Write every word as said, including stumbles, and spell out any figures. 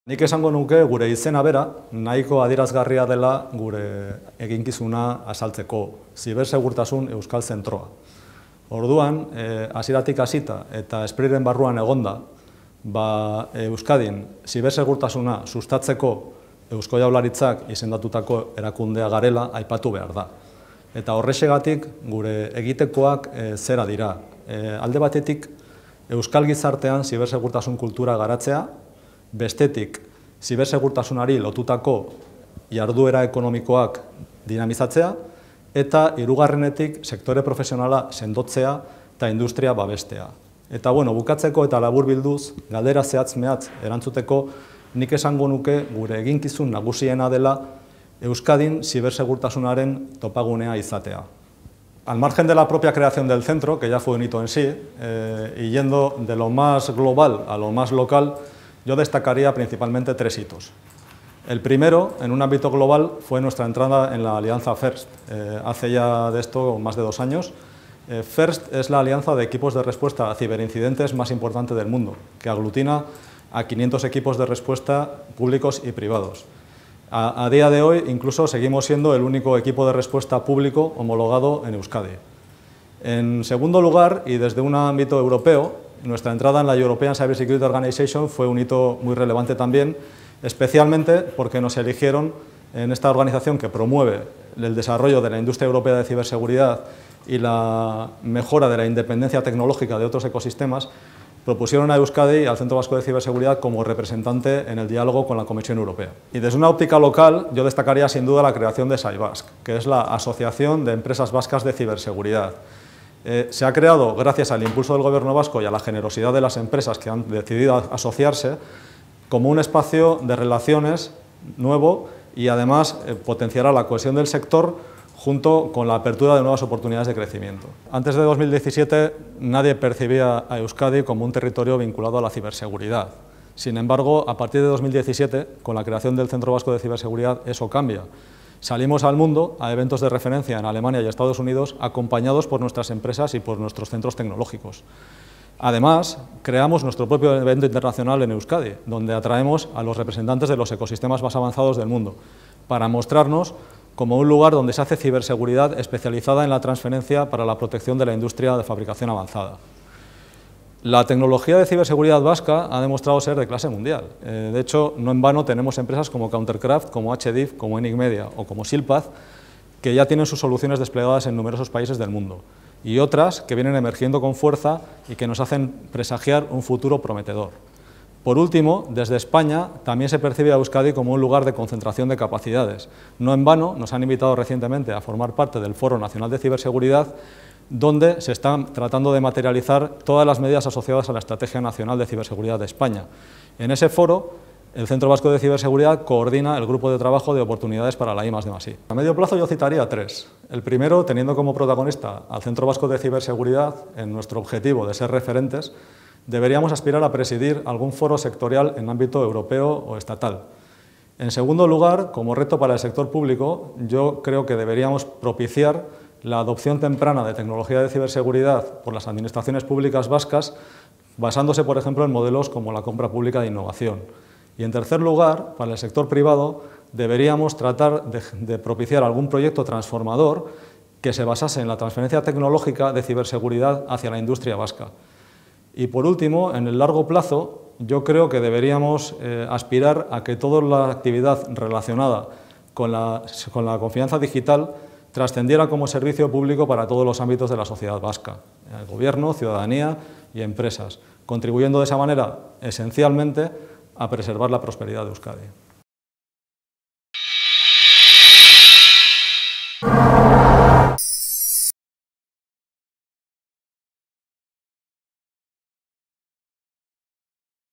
Nik esango nuke gure izena bera nahiko adierazgarria dela gure eginkizuna azaltzeko, zibersegurtasun euskal zentroa. Orduan, hasieratik hasita eta Espriren barruan egonda, ba, Euskadin zibersegurtasuna sustatzeko Eusko Jaurlaritzak izendatutako erakundea garela aipatu behar da. Eta horrexegatik gure egitekoak e, zera dira. E, alde batetik, euskal gizartean zibersegurtasun kultura garatzea, bestetik, zibersegurtasunari lotutako jarduera ekonomikoak dinamizatzea, eta hirugarrenetik sektore profesionala sendotzea eta industria babestea. Eta bueno, bukatzeko eta labur bilduz, galdera zehatz mehatz erantzuteko, nik esango nuke gure eginkizun nagusiena dela Euskadin zibersegurtasunaren topagunea izatea. Al margen de la propia creación del centro, que ya fue un hito en sí, eh, y yendo de lo más global a lo más local, yo destacaría principalmente tres hitos. El primero, en un ámbito global, fue nuestra entrada en la alianza FIRST, eh, hace ya de esto más de dos años. Eh, FIRST es la alianza de equipos de respuesta a ciberincidentes más importante del mundo, que aglutina a quinientos equipos de respuesta públicos y privados. A, a día de hoy, incluso seguimos siendo el único equipo de respuesta público homologado en Euskadi. En segundo lugar, y desde un ámbito europeo, nuestra entrada en la European Cybersecurity Organization fue un hito muy relevante también, especialmente porque nos eligieron en esta organización que promueve el desarrollo de la industria europea de ciberseguridad y la mejora de la independencia tecnológica de otros ecosistemas, propusieron a Euskadi y al Centro Vasco de Ciberseguridad como representante en el diálogo con la Comisión Europea. Y desde una óptica local, yo destacaría sin duda la creación de SAIBASC, que es la Asociación de Empresas Vascas de Ciberseguridad. Eh, se ha creado gracias al impulso del Gobierno vasco y a la generosidad de las empresas que han decidido asociarse como un espacio de relaciones nuevo y además eh, potenciará la cohesión del sector junto con la apertura de nuevas oportunidades de crecimiento. Antes de dos mil diecisiete nadie percibía a Euskadi como un territorio vinculado a la ciberseguridad. Sin embargo, a partir de dos mil diecisiete, con la creación del Centro Vasco de Ciberseguridad, eso cambia. Salimos al mundo a eventos de referencia en Alemania y Estados Unidos acompañados por nuestras empresas y por nuestros centros tecnológicos. Además, creamos nuestro propio evento internacional en Euskadi, donde atraemos a los representantes de los ecosistemas más avanzados del mundo, para mostrarnos como un lugar donde se hace ciberseguridad especializada en la transferencia para la protección de la industria de fabricación avanzada. La tecnología de ciberseguridad vasca ha demostrado ser de clase mundial. Eh, de hecho, no en vano tenemos empresas como Countercraft, como H D I F, como Enigmedia o como Silpath, que ya tienen sus soluciones desplegadas en numerosos países del mundo, y otras que vienen emergiendo con fuerza y que nos hacen presagiar un futuro prometedor. Por último, desde España también se percibe a Euskadi como un lugar de concentración de capacidades. No en vano nos han invitado recientemente a formar parte del Foro Nacional de Ciberseguridad, donde se están tratando de materializar todas las medidas asociadas a la Estrategia Nacional de Ciberseguridad de España. En ese foro, el Centro Vasco de Ciberseguridad coordina el grupo de trabajo de oportunidades para la I más D más I. A medio plazo yo citaría tres. El primero, teniendo como protagonista al Centro Vasco de Ciberseguridad en nuestro objetivo de ser referentes, deberíamos aspirar a presidir algún foro sectorial en ámbito europeo o estatal. En segundo lugar, como reto para el sector público, yo creo que deberíamos propiciar la adopción temprana de tecnología de ciberseguridad por las administraciones públicas vascas, basándose, por ejemplo, en modelos como la compra pública de innovación. Y en tercer lugar, para el sector privado, deberíamos tratar de, de propiciar algún proyecto transformador que se basase en la transferencia tecnológica de ciberseguridad hacia la industria vasca. Y por último, en el largo plazo, yo creo que deberíamos eh, aspirar a que toda la actividad relacionada con la, con la confianza digital trascendiera como servicio público para todos los ámbitos de la sociedad vasca, el gobierno, ciudadanía y empresas, contribuyendo de esa manera esencialmente a preservar la prosperidad de Euskadi.